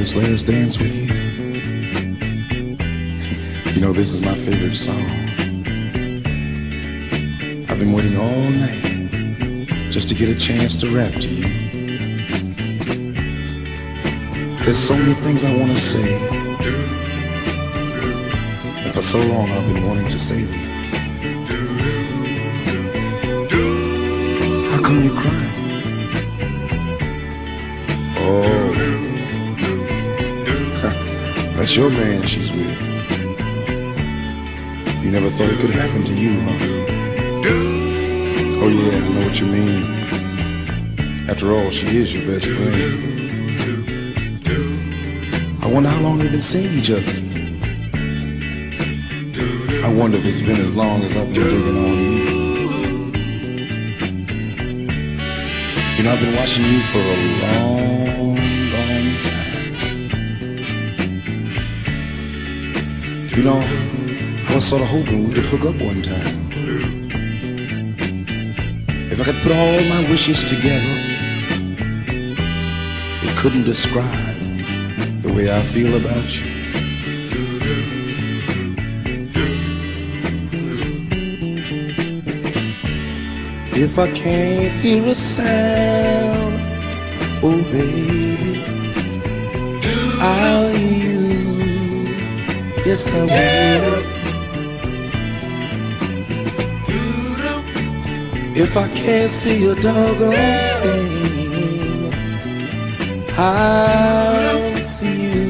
this last dance with you. You know, this is my favorite song. I've been waiting all night just to get a chance to rap to you. There's so many things I want to say, and for so long I've been wanting to say them. How come you crying? Oh, that's your man she's with. You never thought it could happen to you, huh? Oh yeah, I know what you mean. After all, she is your best friend. I wonder how long they've been seeing each other. I wonder if it's been as long as I've been digging on you. You know, I've been watching you for a long, long time. You know, I was sort of hoping we could hook up one time. If I could put all my wishes together, it couldn't describe the way I feel about you. If I can't hear a sound, oh baby, I'll hear you. Yes, I will. If I can't see a doggone thing, I'll see you.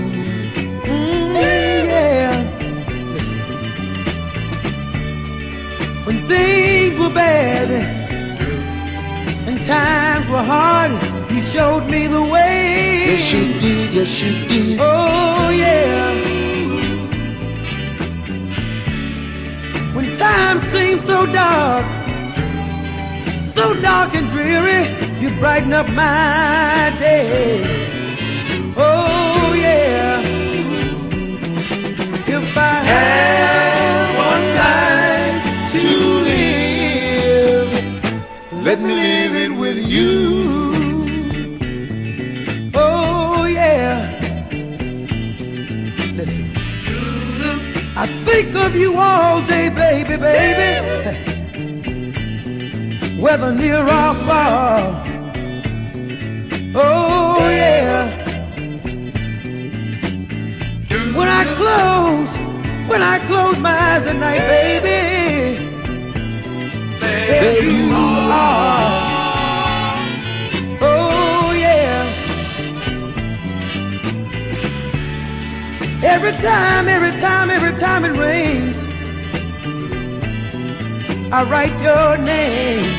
Yeah. Listen. When things were bad and times were hard, you showed me the way. Yes, you did. Yes, you did. Oh, yeah. When times seemed so dark and dreary, you brighten up my day. Oh yeah. If I had one night to live, let me live it with you. Oh yeah. Listen, I think of you all day, baby, baby. Whether near or far, oh yeah. When I close my eyes at night, baby, there you are. Oh yeah. Every time it rains, I write your name.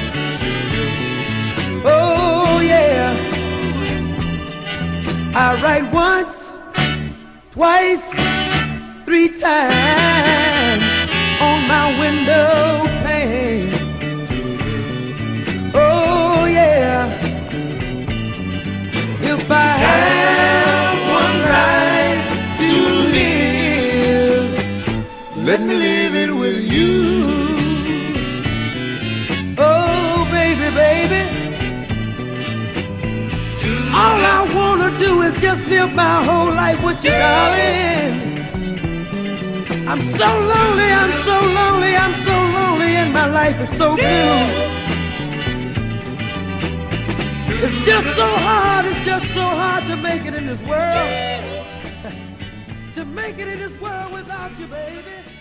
Oh yeah. I write once, twice, 3 times on my window pane. Oh yeah. If I had one night to live, let me live it with you. Baby, all I wanna do is just live my whole life with you, darling. I'm so lonely, I'm so lonely, I'm so lonely, and my life is so blue. It's just so hard to make it in this world. To make it in this world without you, baby.